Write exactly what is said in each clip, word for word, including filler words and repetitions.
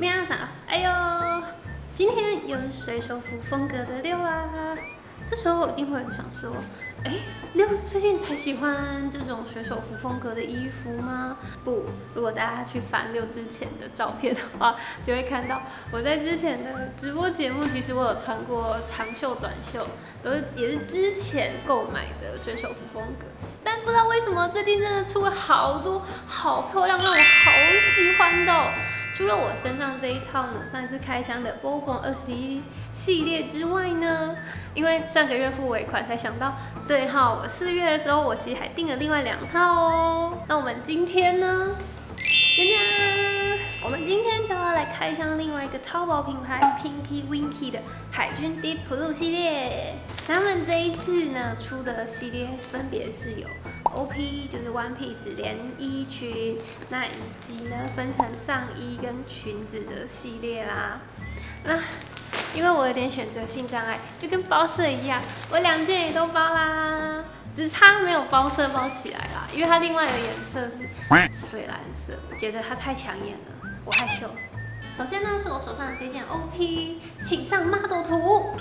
皆さん，哎呦，今天又是水手服风格的六啊。这时候一定会有人想说，哎，六是最近才喜欢这种水手服风格的衣服吗？不，如果大家去翻六之前的照片的话，就会看到我在之前的直播节目，其实我有穿过长袖、短袖，都是也是之前购买的水手服风格。但不知道为什么最近真的出了好多好漂亮，让我好喜欢的哦。除了我身上这一套呢，上一次开箱的 Bourbon 二十一系列之外呢，因为上个月付尾款才想到，对哈，我四月的时候我其实还订了另外两套哦。那我们今天呢，讲讲，我们今天就要来开箱另外一个淘宝品牌 Pinky Winky 的海军 Deep Blue 系列。他们这一次呢出的系列分别是有 O P 就是 One Piece 连衣裙，那以及呢分成上衣跟裙子的系列啦。那因为我有点选择性障碍，就跟包色一样，我两件也都包啦，只差没有包色包起来啦，因为它另外的颜色是水蓝色，我觉得它太抢眼了，我害羞。首先呢是我手上的这件 O P， 请上 model 图。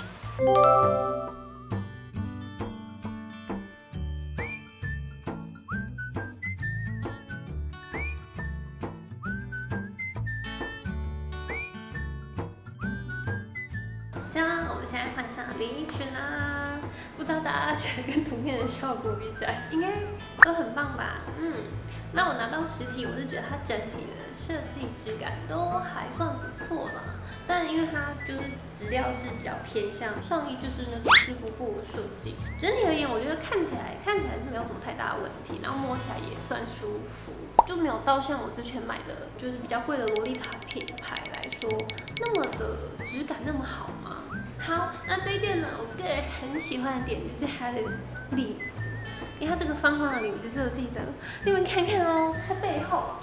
这样，我们现在换上连衣裙啦。不知道大家觉得跟图片的效果比起来，应该都很棒吧？嗯，那我拿到实体，我是觉得它整体的设计质感都还算不错啦。但因为它就是质料是比较偏向上衣，就是那种制服布的设计。整体而言，我觉得看起来看起来是没有什么太大的问题，然后摸起来也算舒服，就没有到像我之前买的，就是比较贵的洛丽塔品牌来说，那么的质感那么好吗？好，那这一件呢，我个人很喜欢的点就是它的领子，因为它这个方方的领子设计的，你们看看哦，它背后，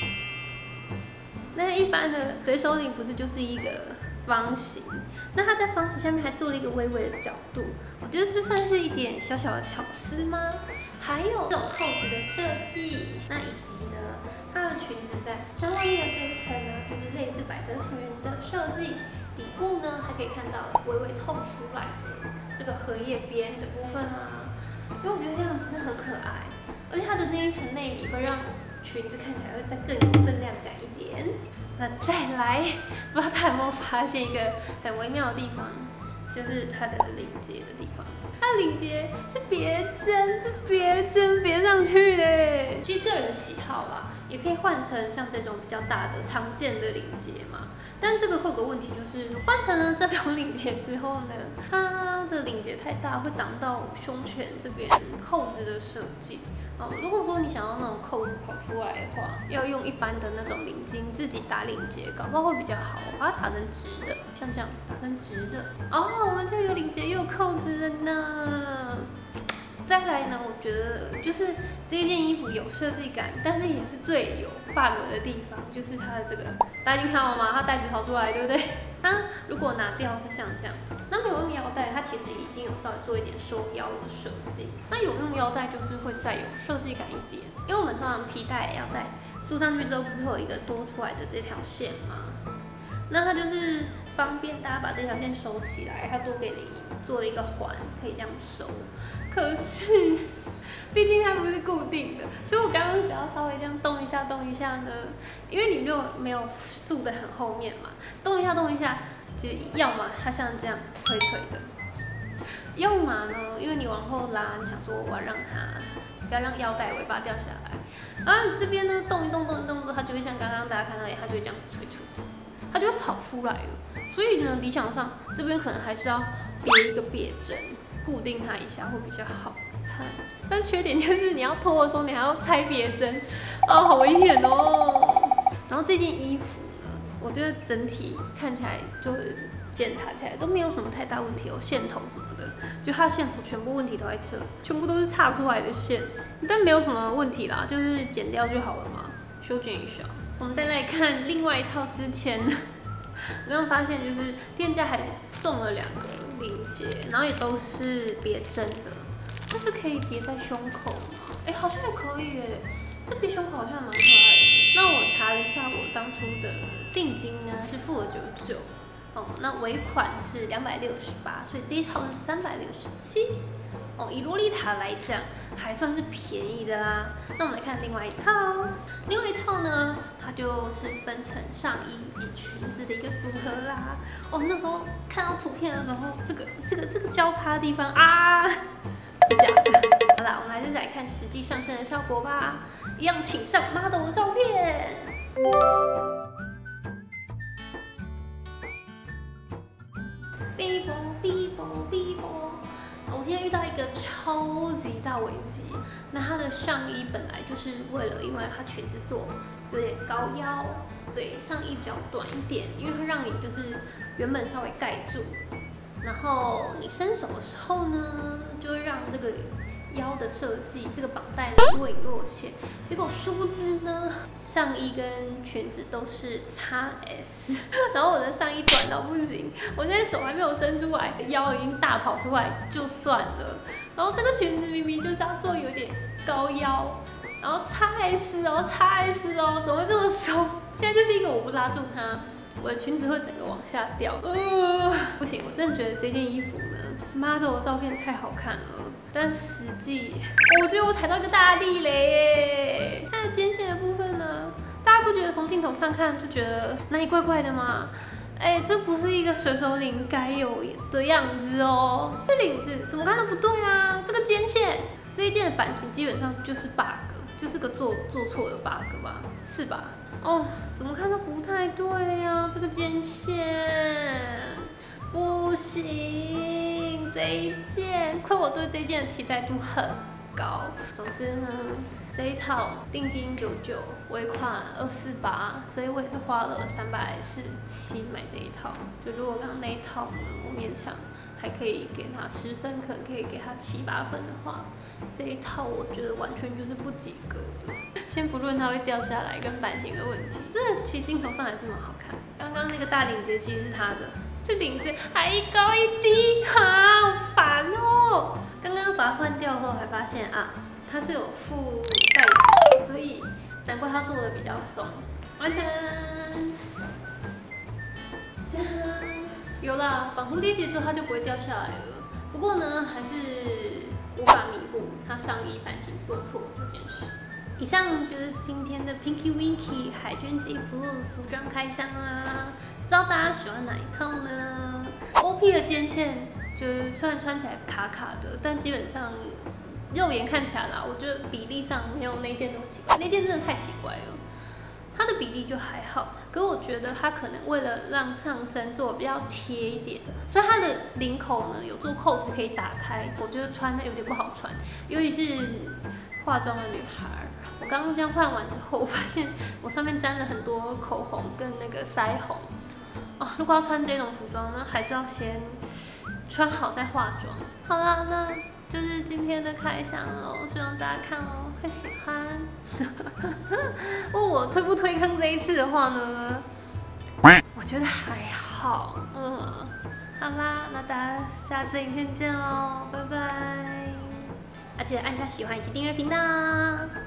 那一般的水手领不是就是一个方形，那它在方形下面还做了一个微微的角度，我觉得是算是一点小小的巧思吗？还有这种扣子的设计，那以及呢，它的裙子在相外面的这一层呢，就是类似百褶裙的设计。底部呢，还可以看到微微透出来的这个荷叶边的部分啊，因为我觉得这样其实很可爱，而且它的那一层内里会让裙子看起来会再更有分量感一点。那再来，不知道大家有没有发现一个很微妙的地方，就是它的领结的地方，它的领结是别针，是别针别上去的。其实个人喜好啦，也可以换成像这种比较大的常见的领结嘛。但这个会有个问题，就是换成了这种领结之后呢，它的领结太大，会挡到胸前这边扣子的设计。哦，如果说你想要那种扣子跑出来的话，要用一般的那种领巾自己打领结，搞不好会比较好。我把它打成直的，像这样打成直的。哦，我们就有领结又有扣子了呢。再来呢，我觉得就是这一件衣服有设计感，但是也是最有 bug 的地方，就是它的这个，大家已经看到了吗？它带子跑出来，对不对？它如果拿掉是像这样，那没有用腰带，它其实已经有稍微做一点收腰的设计。那有用腰带就是会再有设计感一点，因为我们通常皮带腰带束上去之后，不是会有一个多出来的这条线吗？那它就是方便大家把这条线收起来，它多给了做了一个环，可以这样收。可是，毕竟它不是固定的，所以我刚刚只要稍微这样动一下动一下呢，因为你没有没有束得很后面嘛，动一下动一下，就要么它像这样垂垂的，要么呢，因为你往后拉，你想说我要让它不要让腰带尾巴掉下来，然后你这边呢动一动动一动之后，它就会像刚刚大家看到的，它就会这样垂垂的。它就会跑出来了，所以呢，理想上这边可能还是要别一个别针，固定它一下会比较好看。但缺点就是你要脱的时候，你还要拆别针，哦，好危险哦。然后这件衣服呢，我觉得整体看起来就检查起来都没有什么太大问题，有线头什么的，就它的线头全部问题都在这，全部都是岔出来的线，但没有什么问题啦，就是剪掉就好了嘛，修剪一下。我们再来看另外一套，之前我刚刚发现就是店家还送了两个领结，然后也都是别针的，这是可以别在胸口吗？哎、欸，好像也可以耶。 这比胸口好像蛮可爱的。那我查了一下，我当初的定金呢是付了九十九，哦，那尾款是两百六十八，所以这一套是三百六十七。哦，以洛丽塔来讲，还算是便宜的啦。那我们来看另外一套，另外一套呢，它就是分成上衣以及裙子的一个组合啦。哦，那时候看到图片的时候，这个这个这个交叉的地方啊，是假的。好啦，我们还是来看实际上身的效果吧。一样，请上 model 的照片。哔啵哔啵哔啵。我今天遇到一个超级大围巾，那它的上衣本来就是为了，因为它裙子做有点高腰，所以上衣比较短一点，因为会让你就是原本稍微盖住，然后你伸手的时候呢，就会让这个腰的设计，这个绑带若隐若现。结果殊不知呢，上衣跟裙子都是 X S， 然后我的上衣短到不行，我现在手还没有伸出来，腰已经大跑出来，就算了。然后这个裙子明明就是要做有点高腰，然后 X S 哦 ，X S 哦，怎么会这么松？现在就是一个我不拉住它，我的裙子会整个往下掉。呃，不行，我真的觉得这件衣服呢 ，model 的照片太好看了。但实际，我觉得我踩到一个大地雷耶！它的肩线的部分呢，大家不觉得从镜头上看就觉得哪里怪怪的吗？哎、欸，这不是一个水手领该有的样子哦。这领子怎么看都不对啊！这个肩线，这一件的版型基本上就是 bug， 就是个做做错的 bug 吧？是吧？哦，怎么看都不太对呀、啊！这个肩线不行，这一件亏我对这一件的期待度很高。总之呢，这一套定金九九，尾款二四八，所以我也是花了三百四十七买这一套。就如果刚刚那一套呢，我勉强还可以给它十分，可能可以给它七八分的话，这一套我觉得完全就是不及格的。先不论它会掉下来跟版型的问题，真的其实镜头上还是蛮好看。刚刚那个大领结其实是它的。这领子还一高一低，好烦哦！刚刚把它换掉后，还发现啊，它是有附带的，所以难怪它做的比较松。完成，这样有啦，绑蝴蝶结之后它就不会掉下来了。不过呢，还是无法弥补它上衣版型做错这件事。以上就是今天的 Pinky Winky 海军 Deep Blue 服装开箱啦，不知道大家喜欢哪一套呢 ？O P 的肩线就是虽然穿起来卡卡的，但基本上肉眼看起来啦，我觉得比例上没有那件那么奇怪，那件真的太奇怪了。它的比例就还好，可是我觉得它可能为了让上身做比较贴一点，所以它的领口呢有做扣子可以打开，我觉得穿的有点不好穿，尤其是化妆的女孩。我刚刚这样换完之后，我发现我上面沾了很多口红跟那个腮红。哦，如果要穿这种服装呢，还是要先穿好再化妆。好啦，那就是今天的开箱喽，希望大家看哦会喜欢。问我推不推坑这一次的话呢，我觉得还好。嗯，好啦，那大家下次影片见喽，拜拜。啊，记得按下喜欢以及订阅频道。